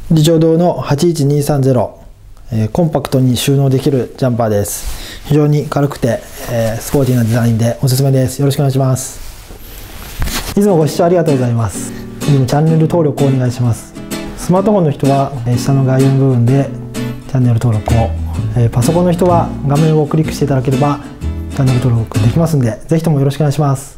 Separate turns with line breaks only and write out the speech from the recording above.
理長堂の81230、コンパクトに収納できるジャンパーです。非常に軽くて、スポーティーなデザインでおすすめです。よろしくお願いします。いつもご視聴ありがとうございます。チャンネル登録をお願いします。スマートフォンの人は下の概要の部分でチャンネル登録を、パソコンの人は画面をクリックしていただければチャンネル登録できますので、ぜひともよろしくお願いします。